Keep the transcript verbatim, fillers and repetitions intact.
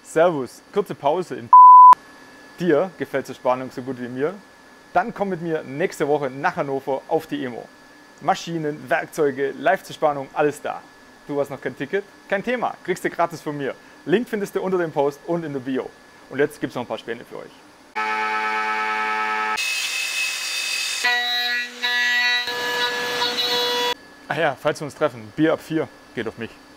Servus, kurze Pause in Dir gefällt die Spannung so gut wie mir? Dann komm mit mir nächste Woche nach Hannover auf die E M O. Maschinen, Werkzeuge, live zur Spannung, alles da. Du hast noch kein Ticket? Kein Thema, kriegst du gratis von mir. Link findest du unter dem Post und in der Bio. Und jetzt gibt es noch ein paar Späne für euch. Ah ja, falls wir uns treffen, Bier ab vier geht auf mich.